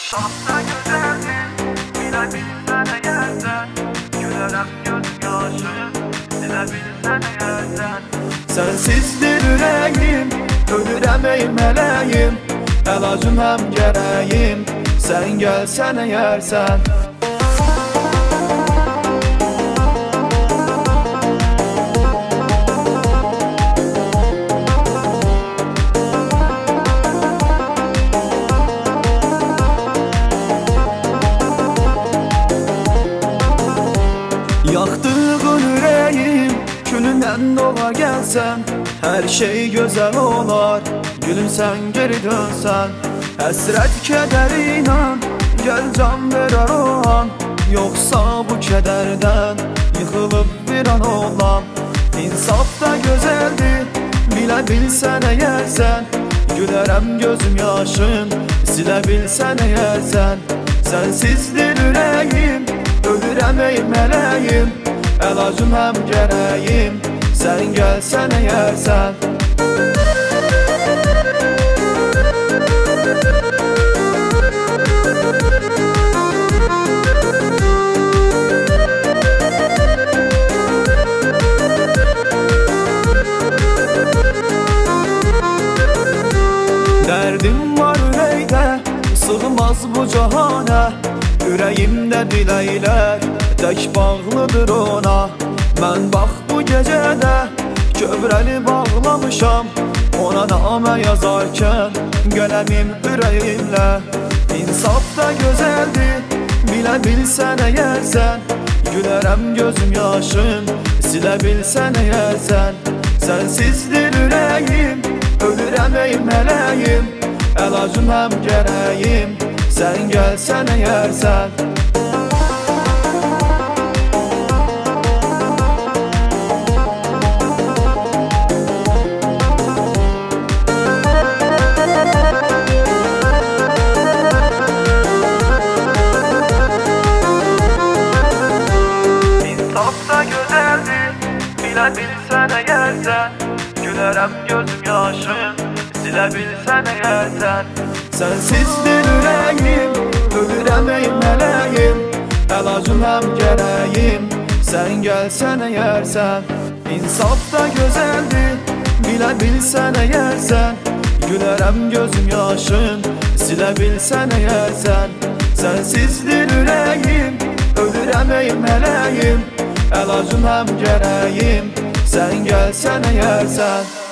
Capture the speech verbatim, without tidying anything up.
Şahsa güzeldin, bilebilsen eğersen, gülerem gözüm yaşım, silebilsen eğersen. Sensizdir yüreğim, ölürəm ey meleğim, əlacım həm gərəyim, sən gəlsən eğer sen. Yaktığın yüreğim, külünden dola gelsen, her şey güzel olar, gülüm sen geri dönsen. Həsrət kədərinə, gel can verer o an, yoksa bu kederden yıkılıp bir an olan. İnsaf da güzeldi, bilebilsen eğer sen, gülerem gözüm yaşın, silebilsen eğer sen. Sensizdir yüreğim, ölürəm ey meleğim, əlacım həm gərəyim, sən gəlsən eğer sen. Derdim var ürəkdə, sığmaz bu cahana, yüreğimdə diləklər tək bağlıdır ona. Mən bax bu gecədə kövrəli bağlamışam, ona namə yazarkən qələmim ürəyimlə. İnsaf da gözəldir, biləbilsən əgər sən, gülərəm gözüm yaşın, siləbilsən əgər sən. Sensizdir ürəyim, ölürəm ey meleğim, əlacım həm gərəyim, sən gəlsən eğer sen. İnsaf da güzeldir, bilebilsen eğer sen, gülerem gözüm yaşım, silebilsen eğer sen. Sensizdir yüreğim, ölürəm ey meleğim, əlacım həm gərəyim, sən gəlsən eğer sen. İnsaf da güzeldir, bilebilsen eğer sen, gülərəm gözüm yaşın, silebilsen eğer sen. Sensizdir yüreğim, ölürəm ey meleğim, əlacım həm gərəyim, sən gəlsən eğer sen.